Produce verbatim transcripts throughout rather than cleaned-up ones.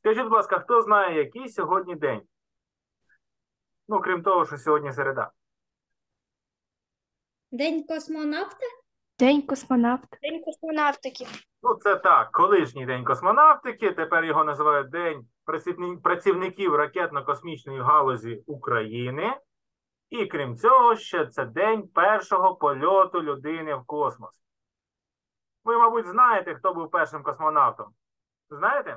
Скажіть, будь ласка, хто знає, який сьогодні день? Ну, крім того, що сьогодні середа. День космонавта? День космонавта. День космонавтики. Ну, це так, колишній день космонавтики, тепер його називають День працівників ракетно-космічної галузі України. І крім цього, ще це день першого польоту людини в космос. Ви, мабуть, знаєте, хто був першим космонавтом? Знаєте?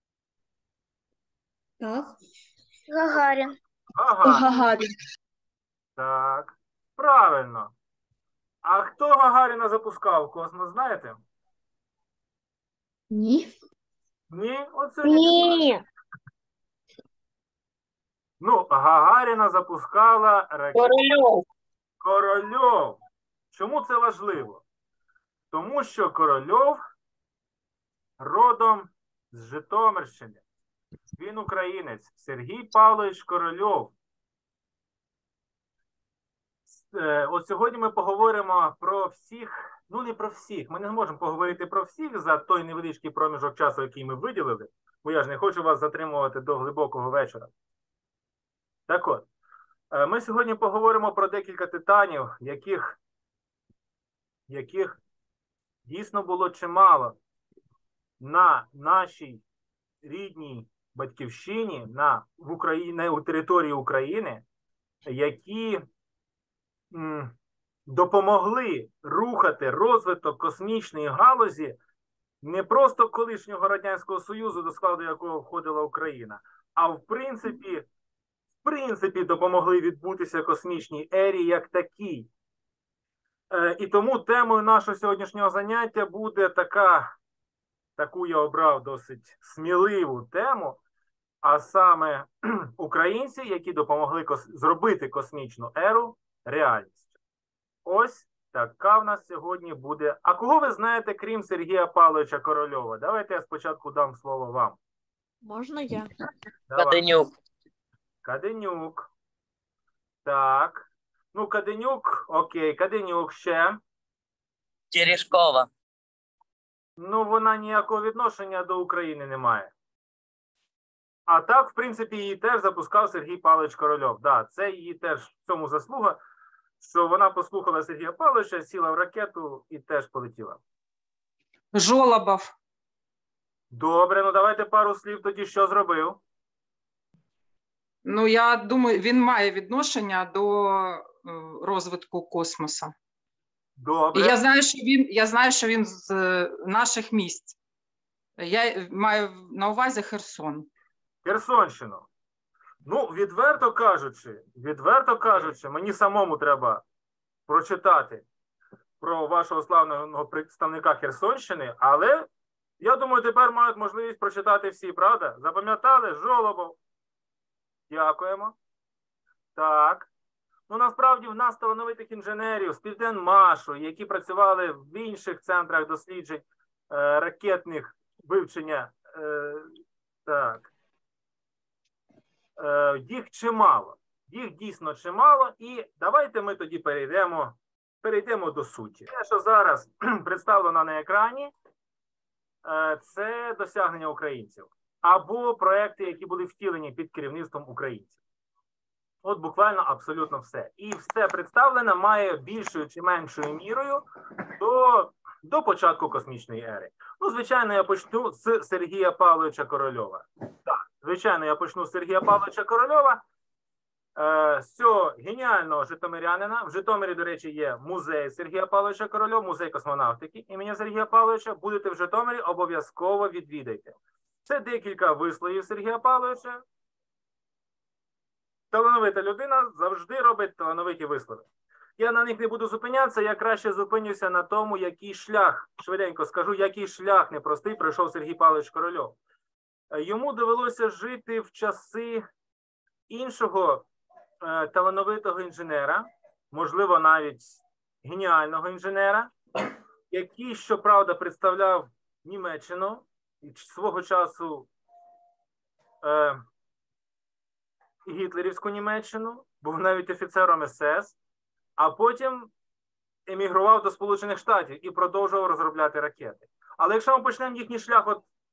Так. Гагарін. Гагарін. Гагарін. Так, правильно. А хто Гагаріна запускав в космос, знаєте? Ні. Ні? Оце Ні. Ну, Гагаріна запускала ракету Корольов. Корольов. Чому це важливо? Тому що Корольов родом з Житомирщини. Він українець. Сергій Павлович Корольов. Е, От сьогодні ми поговоримо про всіх, ну не про всіх, ми не зможемо поговорити про всіх за той невеличкий проміжок часу, який ми виділили, бо я ж не хочу вас затримувати до глибокого вечора. Так от, е, ми сьогодні поговоримо про декілька титанів, яких, яких дійсно було чимало на нашій рідній батьківщині, на, в Україні, у території України, які м, допомогли рухати розвиток космічної галузі не просто колишнього Радянського Союзу, до складу якого входила Україна, а в принципі, в принципі допомогли відбутися космічній ері як такій. Е, і тому темою нашого сьогоднішнього заняття буде така, таку я обрав досить сміливу тему, а саме українці, які допомогли кос... зробити космічну еру реальністю. Ось така в нас сьогодні буде. А кого ви знаєте, крім Сергія Павловича Корольова? Давайте я спочатку дам слово вам. Можна я? Давай. Каденюк. Каденюк. Так. Ну, Каденюк, окей, Каденюк ще. Терешкова. Ну, вона ніякого відношення до України не має. А так, в принципі, її теж запускав Сергій Павлович Корольов. Да, це її теж в цьому заслуга, що вона послухала Сергія Павловича, сіла в ракету і теж полетіла. Жолобов. Добре, ну давайте пару слів тоді, що зробив. Ну, я думаю, він має відношення до е, розвитку космосу. Добре. І я знаю, що він, я знаю, що він з е, наших місць. Я маю на увазі Херсон. Херсонщину. Ну, відверто кажучи, відверто кажучи, мені самому треба прочитати про вашого славного представника Херсонщини, але я думаю, тепер мають можливість прочитати всі, правда? Запам'ятали? Жолобов. Дякуємо. Так. Ну, насправді, в нас талановитих інженерів з Південмашу, які працювали в інших центрах досліджень е, ракетних вивчення. Е, так. Е, їх чимало. Їх дійсно чимало. І давайте ми тоді перейдемо, перейдемо до суті. Те, що зараз представлено на екрані, е, це досягнення українців. Або проекти, які були втілені під керівництвом українців. От буквально абсолютно все. І все представлене має більшою чи меншою мірою до, до початку космічної ери. Ну, звичайно, я почну з Сергія Павловича Корольова. Так, звичайно, я почну з Сергія Павловича Корольова, е, з цього геніального житомирянина. В Житомирі, до речі, є музей Сергія Павловича Корольова, музей космонавтики імені Сергія Павловича. Будете в Житомирі, обов'язково відвідайте. Це декілька висловів Сергія Павловича. Талановита людина завжди робить талановиті вислови. Я на них не буду зупинятися, я краще зупинюся на тому, який шлях, швиденько скажу, який шлях непростий пройшов Сергій Павлович Корольов. Йому довелося жити в часи іншого е, талановитого інженера, можливо, навіть геніального інженера, який, щоправда, представляв Німеччину і свого часу е, гітлерівську Німеччину, був навіть офіцером ес ес, а потім емігрував до Сполучених Штатів і продовжував розробляти ракети. Але якщо ми почнемо їхній шлях от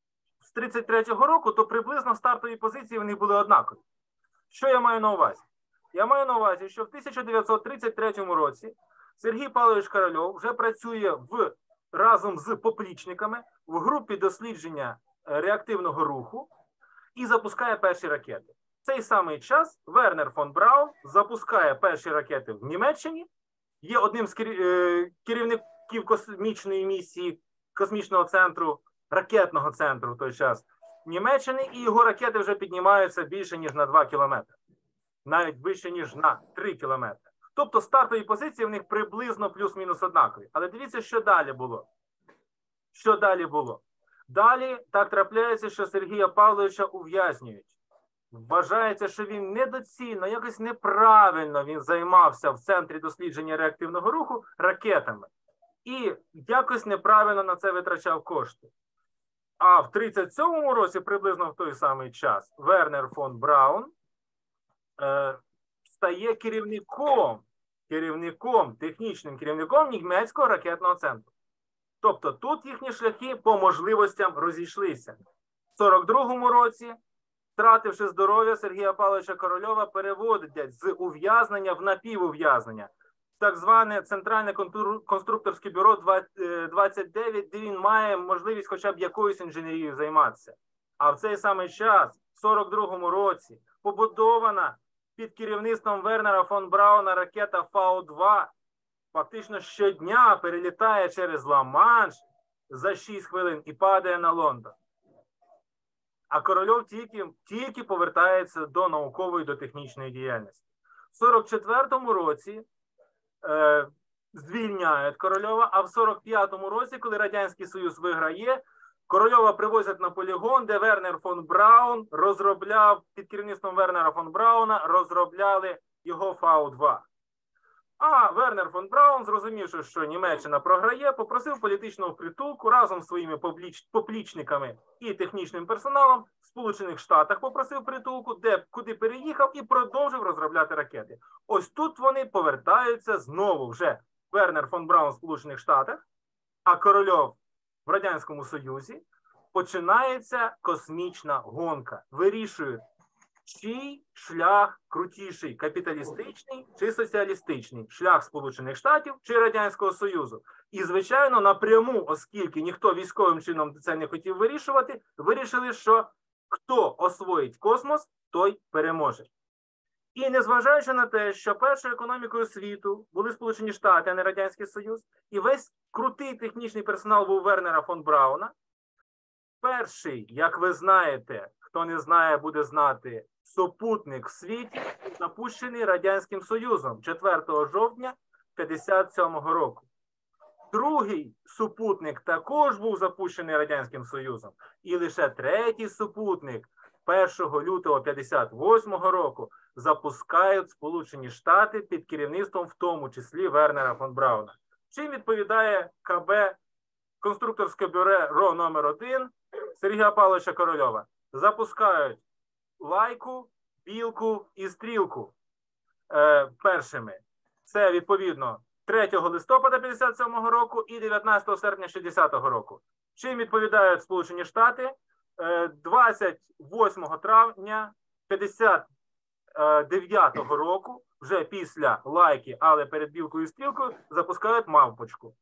з тридцять третього року, то приблизно стартові позиції в них були однакові. Що я маю на увазі? Я маю на увазі, що в тисяча дев'ятсот тридцять третьому році Сергій Павлович Корольов вже працює в, разом з поплічниками в групі дослідження реактивного руху і запускає перші ракети. В цей самий час Вернер фон Браун запускає перші ракети в Німеччині, є одним з керівників космічної місії космічного центру, ракетного центру в той час Німеччини, і його ракети вже піднімаються більше, ніж на два кілометри. Навіть вище, ніж на три кілометри. Тобто стартові позиції в них приблизно плюс-мінус однакові. Але дивіться, що далі було. Що далі було? Далі так трапляється, що Сергія Павловича ув'язнюють. Вважається, що він недоцільно, якось неправильно він займався в Центрі дослідження реактивного руху ракетами. І якось неправильно на це витрачав кошти. А в тридцять сьомому році, приблизно в той самий час, Вернер фон Браун е, стає керівником, керівником, технічним керівником німецького ракетного центру. Тобто тут їхні шляхи по можливостям розійшлися. В сорок другому році, втративши здоров'я, Сергія Павловича Корольова переводять з ув'язнення в напівув'язнення. Так зване Центральне конструкторське бюро двадцять дев'ять, де він має можливість хоча б якоюсь інженерією займатися. А в цей самий час, в сорок другому році, побудована під керівництвом Вернера фон Брауна ракета Фау два фактично щодня перелітає через Ла-Манш за шість хвилин і падає на Лондон. А Корольов тільки, тільки повертається до наукової, до технічної діяльності. В сорок четвертому році е, звільняють Корольова, а в сорок п'ятому році, коли Радянський Союз виграє, Корольова привозять на полігон, де Вернер фон Браун розробляв, під керівництвом Вернера фон Брауна, розробляли його Фау два. А Вернер фон Браун, зрозумівши, що Німеччина програє, попросив політичного притулку разом з своїми поплічниками і технічним персоналом в Сполучених Штатах попросив притулку, де, куди переїхав і продовжив розробляти ракети. Ось тут вони повертаються знову вже Вернер фон Браун в Сполучених Штатах, а Корольов в Радянському Союзі. Починається космічна гонка. Вирішують, чий шлях крутіший, капіталістичний чи соціалістичний, шлях Сполучених Штатів чи Радянського Союзу. І, звичайно, напряму, оскільки ніхто військовим чином це не хотів вирішувати, вирішили, що хто освоїть космос, той переможе. І незважаючи на те, що першою економікою світу були Сполучені Штати, а не Радянський Союз, і весь крутий технічний персонал був Вернера фон Брауна, перший, як ви знаєте, хто не знає, буде знати, супутник в світі запущений Радянським Союзом четвертого жовтня п'ятдесят сьомого року. Другий супутник також був запущений Радянським Союзом. І лише третій супутник першого лютого п'ятдесят восьмого року запускають Сполучені Штати під керівництвом в тому числі Вернера фон Брауна. Чим відповідає КБ конструкторське бюро РО номер один Сергія Павловича Корольова? Запускають лайку, білку і стрілку е, першими. Це, відповідно, третього листопада п'ятдесят сьомого року і дев'ятнадцятого серпня шістдесятого року. Чим відповідають Сполучені Штати? Е, двадцять восьмого травня п'ятдесят дев'ятого року, вже після лайки, але перед білкою і стрілкою, запускають мавпочку.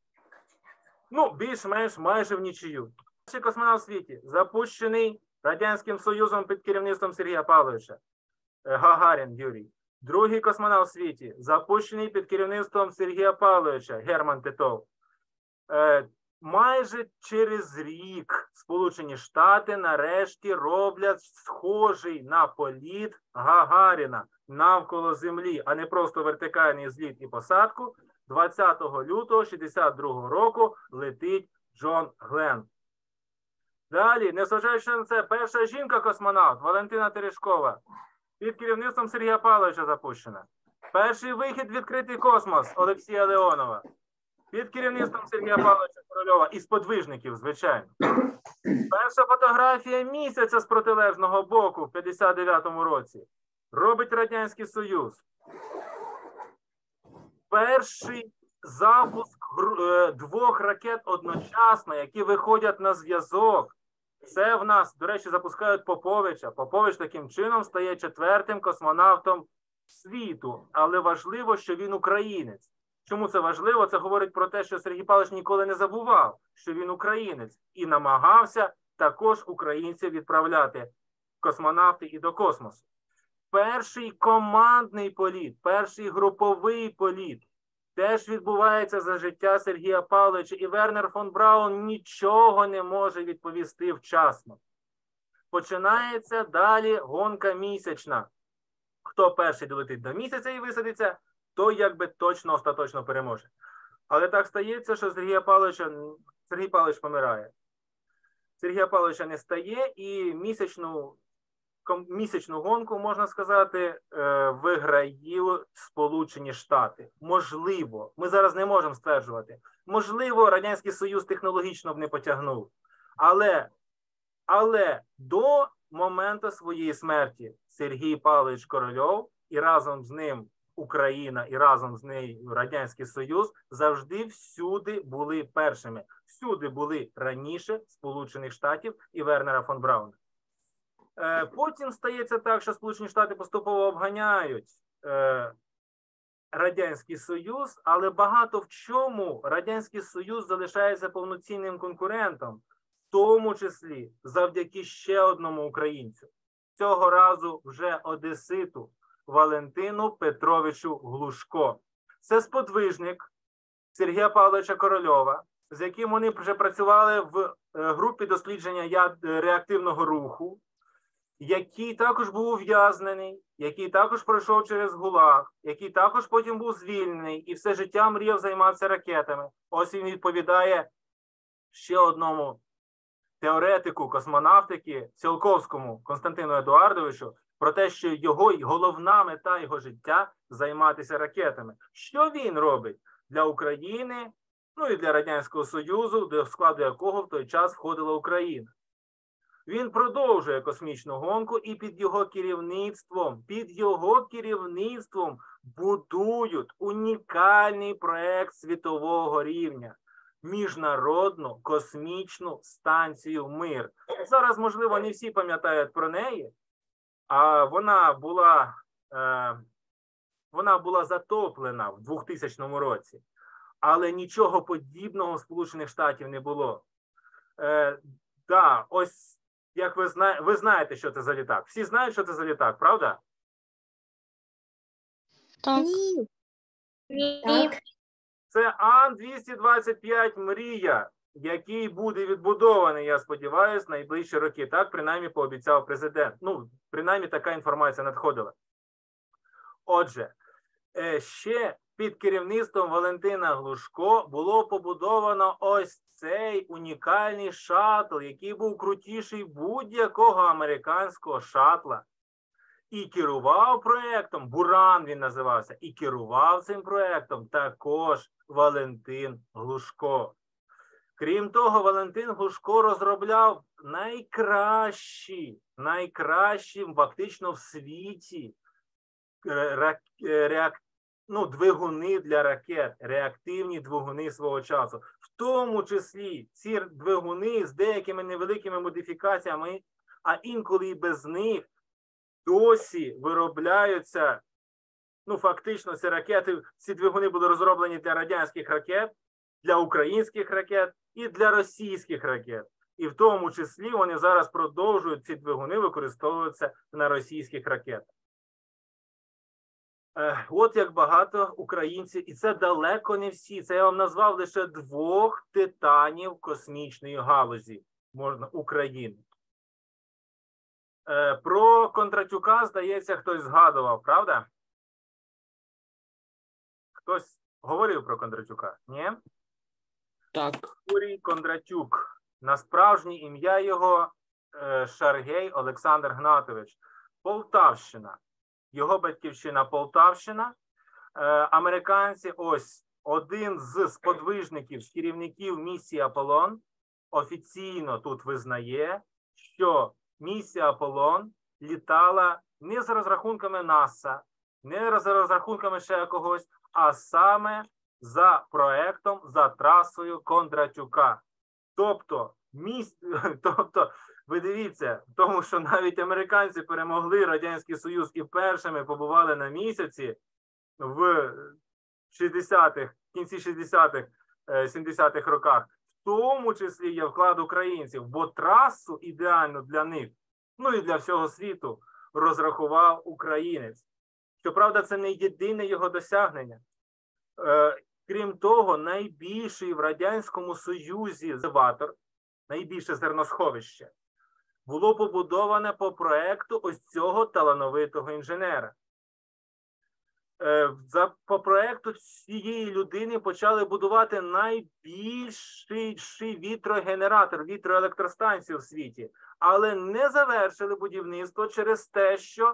Ну, більш-менш майже в нічию. Перший космонавт в світі запущений Радянським Союзом під керівництвом Сергія Павловича Гагарін Юрій. Другий космонавт в світі запущений під керівництвом Сергія Павловича Герман Титов. Е, майже через рік Сполучені Штати нарешті роблять схожий на політ Гагаріна навколо Землі, а не просто вертикальний зліт і посадку. двадцятого лютого шістдесят другого року летить Джон Гленн. Далі, незважаючи на це, перша жінка-космонавт Валентина Терешкова під керівництвом Сергія Павловича запущена. Перший вихід в відкритий космос Олексія Леонова під керівництвом Сергія Павловича Корольова і сподвижників, звичайно. Перша фотографія місяця з протилежного боку в п'ятдесят дев'ятому році робить Радянський Союз. Перший запуск двох ракет одночасно, які виходять на зв'язок Це в нас, до речі, запускають Поповича. Попович таким чином стає четвертим космонавтом світу. Але важливо, що він українець. Чому це важливо? Це говорить про те, що Сергій Павлович ніколи не забував, що він українець. І намагався також українців відправляти космонавти і до космосу. Перший командний політ, перший груповий політ теж відбувається за життя Сергія Павловича, і Вернер фон Браун нічого не може відповісти вчасно. Починається далі гонка місячна. Хто перший долетить до місяця і висадиться, той якби точно, остаточно переможе. Але так стається, що Сергія Павловича, Сергій Павлович помирає. Сергія Павловича не стає, і місячну місячну гонку, можна сказати, виграють Сполучені Штати. Можливо, ми зараз не можемо стверджувати, можливо, Радянський Союз технологічно б не потягнув. Але, але до моменту своєї смерті Сергій Павлович Корольов і разом з ним Україна і разом з нею Радянський Союз завжди всюди були першими. Всюди були раніше Сполучених Штатів і Вернера фон Брауна. Потім стається так, що Сполучені Штати поступово обганяють е, Радянський Союз, але багато в чому Радянський Союз залишається повноцінним конкурентом, в тому числі завдяки ще одному українцю. Цього разу вже одеситу Валентину Петровичу Глушко. Це сподвижник Сергія Павловича Корольова, з яким вони вже працювали в групі дослідження реактивного руху, який також був ув'язнений, який також пройшов через ГУЛАГ, який також потім був звільнений і все життя мріяв займатися ракетами. Ось він відповідає ще одному теоретику космонавтики Ціолковському Константину Едуардовичу про те, що його головна мета його життя – займатися ракетами. Що він робить для України, ну і для Радянського Союзу, до складу якого в той час входила Україна? Він продовжує космічну гонку і під його керівництвом, під його керівництвом будують унікальний проект світового рівня – Міжнародну космічну станцію «Мир». Зараз, можливо, не всі пам'ятають про неї, а вона була, е, вона була затоплена в двохтисячному році, але нічого подібного в Сполучених Штатів не було. Е, да, ось Як ви знаєте, ви знаєте, що це за літак. Всі знають, що це за літак, правда? Так. Так. Це Ан двісті двадцять п'ять «Мрія», який буде відбудований, я сподіваюся, найближчі роки. Так, принаймні, пообіцяв президент. Ну, принаймні, така інформація надходила. Отже, ще під керівництвом Валентина Глушко було побудовано ось цей унікальний шаттл, який був крутіший будь-якого американського шаттла. І керував проєктом, Буран він називався, і керував цим проєктом також Валентин Глушко. Крім того, Валентин Глушко розробляв найкращі, найкращі фактично в світі реактивні, ну, двигуни для ракет, реактивні двигуни свого часу. В тому числі ці двигуни з деякими невеликими модифікаціями, а інколи і без них, досі виробляються, ну, фактично, ці ракети, ці двигуни були розроблені для радянських ракет, для українських ракет і для російських ракет. І в тому числі вони зараз продовжують ці двигуни використовуватися на російських ракетах. От як багато українців, і це далеко не всі, це я вам назвав лише двох титанів космічної галузі, можна, України. Про Кондратюка, здається, хтось згадував, правда? Хтось говорив про Кондратюка, ні? Так. Юрій Кондратюк. На справжнє ім'я його Шаргей Олександр Гнатович. Полтавщина. Його батьківщина Полтавщина. Е, американці, ось, один з сподвижників, з керівників місії Аполлон офіційно тут визнає, що місія Аполлон літала не з розрахунками НАСА, не з розрахунками ще когось, а саме за проектом, за трасою Кондратюка. Тобто, міс... тобто Ви дивіться, тому що навіть американці перемогли Радянський Союз і першими побували на місяці в шістдесятих, в кінці шістдесятих, сімдесятих роках. В тому числі є вклад українців, бо трасу ідеально для них, ну і для всього світу, розрахував українець. Щоправда, це не єдине його досягнення. Е, крім того, найбільший в Радянському Союзі елеватор, найбільше зерносховище, було побудоване по проекту ось цього талановитого інженера. Е, за, по проекту цієї людини почали будувати найбільший вітрогенератор, вітроелектростанцію в світі, але не завершили будівництво через те, що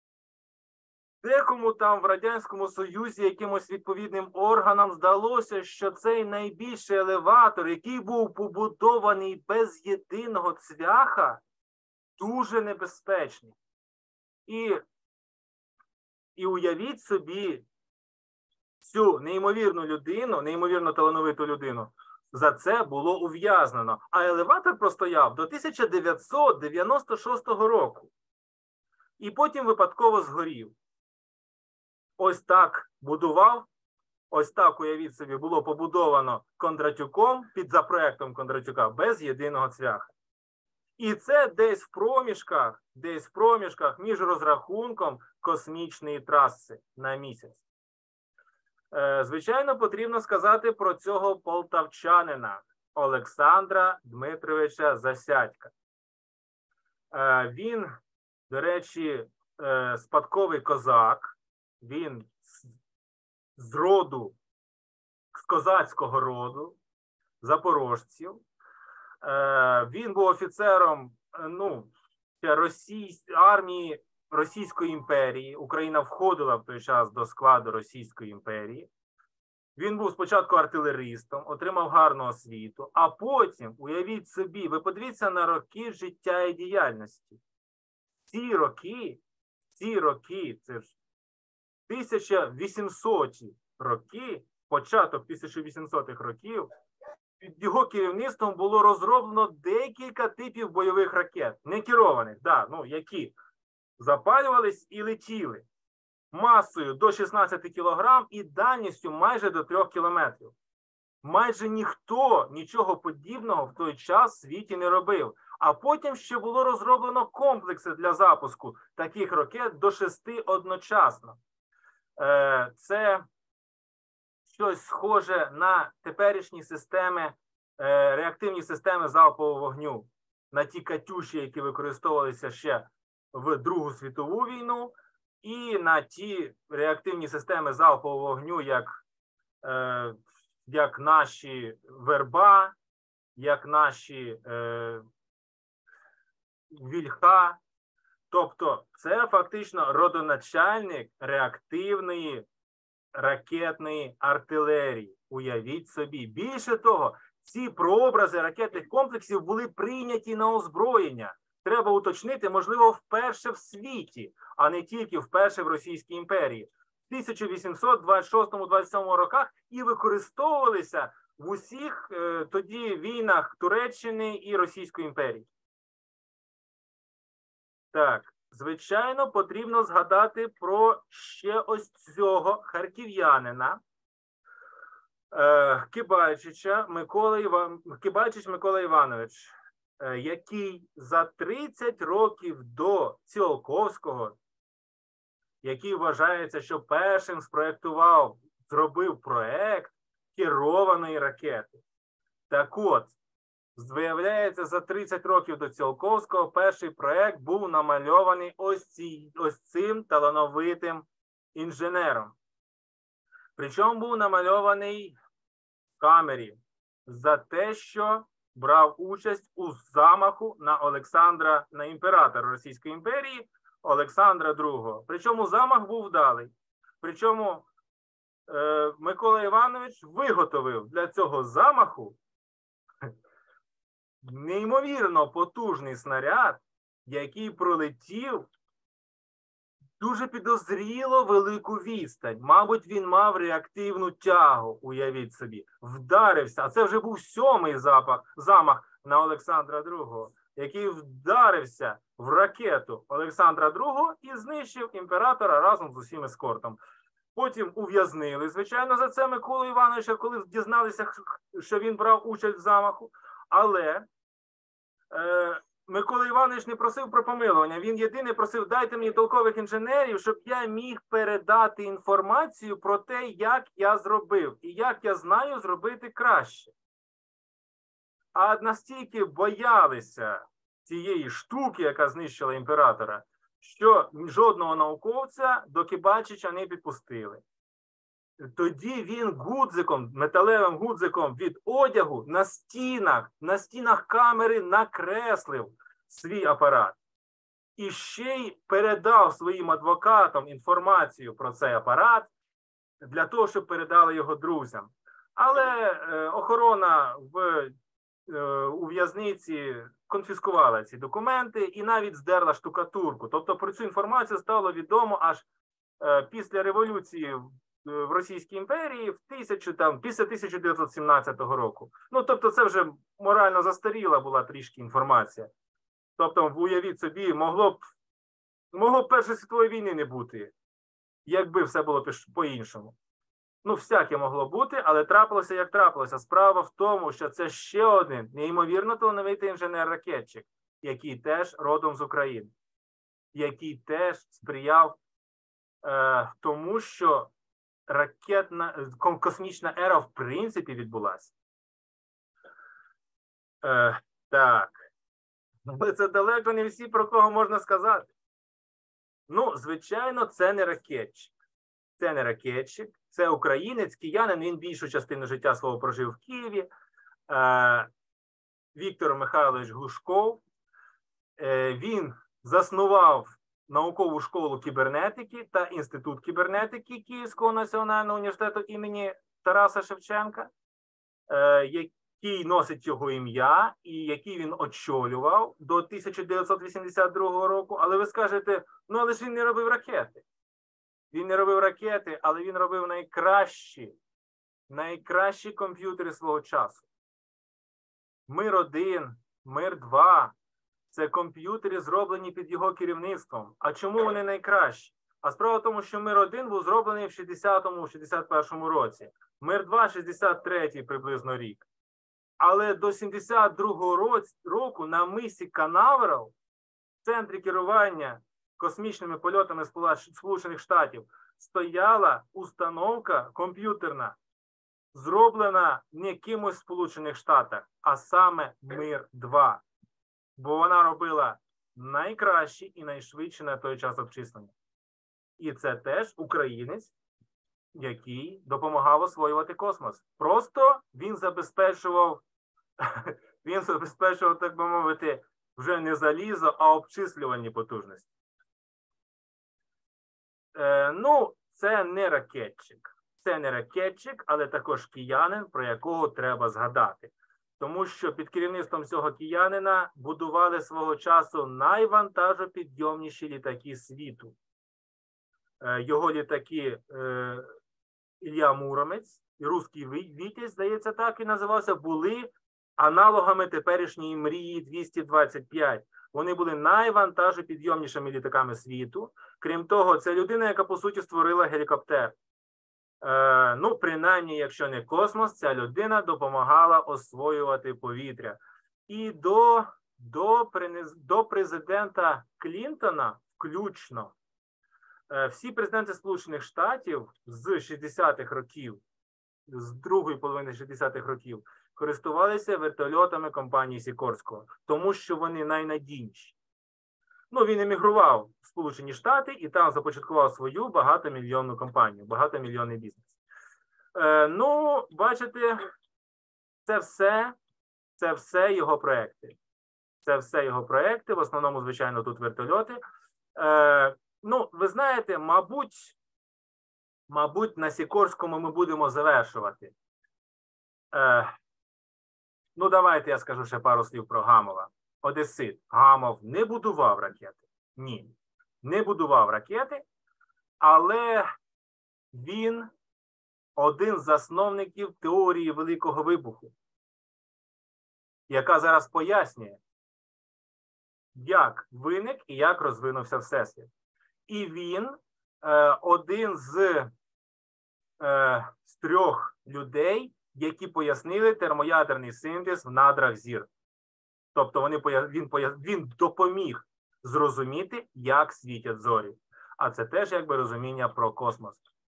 декому там в Радянському Союзі якимось відповідним органам здалося, що цей найбільший елеватор, який був побудований без єдиного цвяха, дуже небезпечний. І, і уявіть собі цю неймовірну людину, неймовірно талановиту людину, за це було ув'язнено. А елеватор простояв до тисяча дев'ятсот дев'яносто шостого року. І потім випадково згорів. Ось так будував, ось так, уявіть собі, було побудовано Кондратюком, під за проектом Кондратюка, без єдиного цвяха. І це десь в проміжках, десь в проміжках між розрахунком космічної траси на місяць. Е, звичайно, потрібно сказати про цього полтавчанина Олександра Дмитровича Засядька. Е, він, до речі, е, спадковий козак. Він з, з роду, з козацького роду, запорожців. Е, він був офіцером ну, Російсь, армії Російської імперії. Україна входила в той час до складу Російської імперії. Він був спочатку артилеристом, отримав гарну освіту, а потім, уявіть собі, ви подивіться на роки життя і діяльності. Ці роки, ці роки, це ж тисяча вісімсоті роки, початок тисяча вісімсотих років, під його керівництвом було розроблено декілька типів бойових ракет, не керованих, да, ну, які запалювались і летіли масою до шістнадцяти кілограм і дальністю майже до трьох кілометрів. Майже ніхто нічого подібного в той час в світі не робив. А потім ще було розроблено комплекси для запуску таких ракет до шести одночасно. Це щось схоже на теперішні системи, реактивні системи залпового вогню, на ті «Катюші», які використовувалися ще в Другу світову війну, і на ті реактивні системи залпового вогню, як, як наші «Верба», як наші «Вільха». Тобто це фактично родоначальник реактивної ракетної артилерії. Уявіть собі. Більше того, ці прообрази ракетних комплексів були прийняті на озброєння. Треба уточнити, можливо, вперше в світі, а не тільки вперше в Російській імперії. В тисяча вісімсот двадцять шостому - двадцять сьомому роках і використовувалися в усіх е, тоді війнах Туреччини і Російської імперії. Так, звичайно, потрібно згадати про ще ось цього харків'янина, е, Кибальчича Микола Іван... Кибальчич Микола Іванович, е, який за тридцять років до Ціолковського, який вважається, що першим спроєктував, зробив проєкт керованої ракети. Так от, виявляється, за тридцять років до Ціолковського перший проєкт був намальований ось, ці, ось цим талановитим інженером. Причому був намальований в камері за те, що брав участь у замаху на Олександра, на імператора Російської імперії Олександра другого. Причому замах був вдалий. Причому е, Микола Іванович виготовив для цього замаху неймовірно потужний снаряд, який пролетів дуже підозріло велику відстань. Мабуть, він мав реактивну тягу, уявіть собі. Вдарився, а це вже був сьомий запах, замах на Олександра другого. який вдарився в ракету Олександра другого і знищив імператора разом з усім ескортом. Потім ув'язнили, звичайно, за це Миколу Івановича, коли дізналися, що він брав участь в замаху. Але е, Микола Іванович не просив про помилування. Він єдине просив, дайте мені толкових інженерів, щоб я міг передати інформацію про те, як я зробив і як я знаю зробити краще. А настільки боялися цієї штуки, яка знищила імператора, що жодного науковця до Кибальчича не підпустили. Тоді він гудзиком, металевим гудзиком від одягу на стінах, на стінах камери накреслив свій апарат. І ще й передав своїм адвокатам інформацію про цей апарат для того, щоб передали його друзям. Але е, охорона в у в'язниці конфіскувала ці документи і навіть здерла штукатурку. Тобто про цю інформацію стало відомо аж е, після революції в, в Російській імперії в тисячу, там, після тисяча дев'ятсот сімнадцятого року. Ну, тобто це вже морально застаріла була трішки інформація. Тобто, уявіть собі, могло б, могло б Першої світової війни не бути, якби все було по-іншому. Ну, всяке могло бути, але трапилося, як трапилося. Справа в тому, що це ще один неймовірно талановитий інженер-ракетчик, який теж родом з України, який теж сприяв е, тому, що ракетна, космічна ера в принципі відбулася. Е, так. Але це далеко не всі, про кого можна сказати. Ну, звичайно, це не ракетчик. Це не ракетчик, це українець, киянин, він більшу частину життя свого прожив в Києві. Е, Віктор Михайлович Глушков. Е, він заснував наукову школу кібернетики та Інститут кібернетики Київського національного університету імені Тараса Шевченка, е, який носить його ім'я і який він очолював до тисяча дев'ятсот вісімдесят другого року. Але ви скажете, ну але ж він не робив ракети. Він не робив ракети, але він робив найкращі, найкращі комп'ютери свого часу. Мир один, Мир два – це комп'ютери, зроблені під його керівництвом. А чому вони найкращі? А справа в тому, що Мир один був зроблений в шістдесятому - шістдесят першому році. Мир два – шістдесят третій приблизно рік. Але до сімдесят другого року на мисі Канаверал, в центрі керування космічними польотами Сполучених Штатів, стояла установка комп'ютерна, зроблена не кимось в Сполучених Штатах, а саме Мир два. Бо вона робила найкращі і найшвидші на той час обчислення. І це теж українець, який допомагав освоювати космос. Просто він забезпечував, він забезпечував, так би мовити, вже не залізо, а обчислювальні потужності. Е, ну, це не ракетчик. Це не ракетчик, але також киянин, про якого треба згадати. Тому що під керівництвом цього киянина будували свого часу найвантажопідйомніші літаки світу. Е, його літаки е, Ілля Муромець і Руський Вітязь, здається, так і називався, були аналогами теперішньої Мрії двісті двадцять п'ять. Вони були найвантажопідйомнішими літаками світу. Крім того, це людина, яка, по суті, створила гелікоптер. Е, ну, принаймні, якщо не космос, ця людина допомагала освоювати повітря. І до, до, до президента Клінтона включно, е, всі президенти Сполучених Штатів з шістдесятих років, з другої половини шістдесятих років, користувалися вертольотами компанії Сікорського, тому що вони найнадійніші. Ну, він емігрував в Сполучені Штати і там започаткував свою багатомільйонну компанію, багатомільйонний бізнес. Е, ну, бачите, це все, це все його проекти. Це все його проекти, в основному, звичайно, тут вертольоти. Е, ну, ви знаєте, мабуть, мабуть, на Сікорському ми будемо завершувати. Е, ну, давайте я скажу ще пару слів про Гамова. Одесит. Гамов не будував ракети. Ні. Не будував ракети, але він один з засновників теорії Великого Вибуху, яка зараз пояснює, як виник і як розвинувся Всесвіт. І він е, один з, е, з трьох людей, які пояснили термоядерний синтез в надрах зір. Тобто вони, він, він допоміг зрозуміти, як світять зорі. А це теж якби розуміння про космос.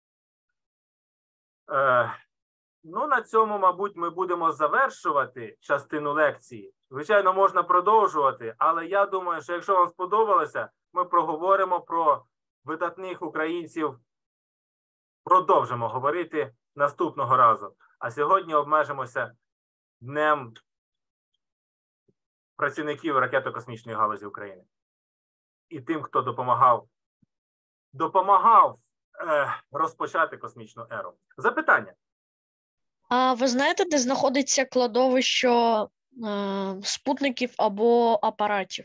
Е, ну, на цьому, мабуть, ми будемо завершувати частину лекції. Звичайно, можна продовжувати, але я думаю, що якщо вам сподобалося, ми проговоримо про видатних українців, продовжимо говорити наступного разу. А сьогодні обмежимося Днем працівників ракетно-космічної галузі України. І тим, хто допомагав, допомагав е, розпочати космічну еру. Запитання? А ви знаєте, де знаходиться кладовище е, спутників або апаратів?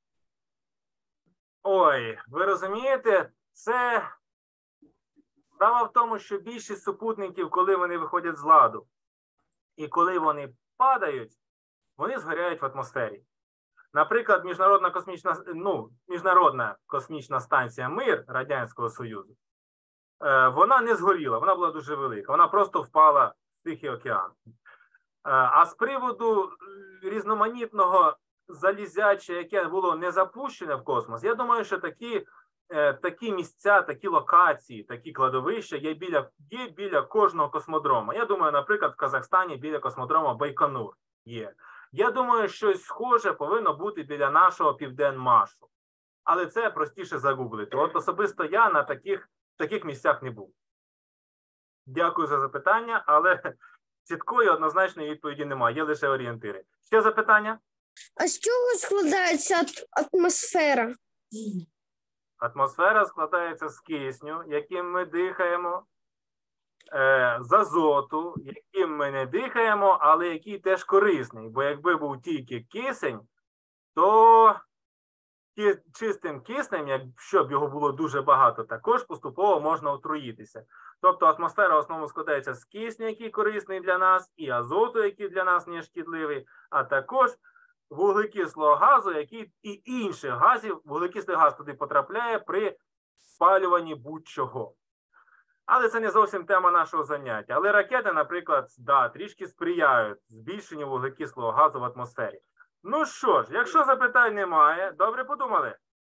Ой, ви розумієте, це справа в тому, що більшість супутників, коли вони виходять з ладу і коли вони падають, вони згоряють в атмосфері. Наприклад, міжнародна космічна, ну, міжнародна космічна станція «Мир» Радянського Союзу, е, вона не згоріла, вона була дуже велика, вона просто впала в Тихий океан. Е, а з приводу різноманітного залізяча, яке було не запущене в космос, я думаю, що такі, е, такі місця, такі локації, такі кладовища є біля, є біля кожного космодрому. Я думаю, наприклад, в Казахстані біля космодрому Байконур є. Я думаю, щось схоже повинно бути біля нашого Південмашу. Але це простіше загуглити. От особисто я на таких, таких місцях не був. Дякую за запитання, але чіткої однозначної відповіді немає, є лише орієнтири. Ще запитання? А з чого складається атмосфера? Атмосфера складається з кисню, яким ми дихаємо, з азоту, яким ми не дихаємо, але який теж корисний. Бо якби був тільки кисень, то чистим киснем, якщо б його було дуже багато, також поступово можна отруїтися. Тобто атмосфера в основному складається з кисню, який корисний для нас, і азоту, який для нас не шкідливий, а також вуглекислого газу, який і інших газів, вуглекислий газ туди потрапляє при спалюванні будь-чого. Але це не зовсім тема нашого заняття. Але ракети, наприклад, да, трішки сприяють збільшенню вуглекислого газу в атмосфері. Ну що ж, якщо запитань немає, добре подумали?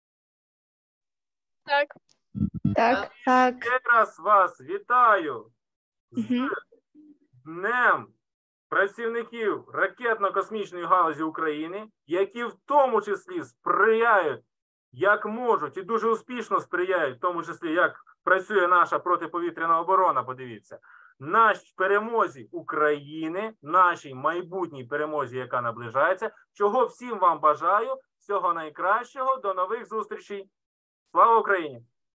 Так. Так, так. Ще раз вас вітаю з Угу. Днем працівників ракетно-космічної галузі України, які в тому числі сприяють, як можуть, і дуже успішно сприяють, в тому числі, як працює наша протиповітряна оборона, подивіться, нашій перемозі України, нашій майбутній перемозі, яка наближається, чого всім вам бажаю, всього найкращого, до нових зустрічей. Слава Україні!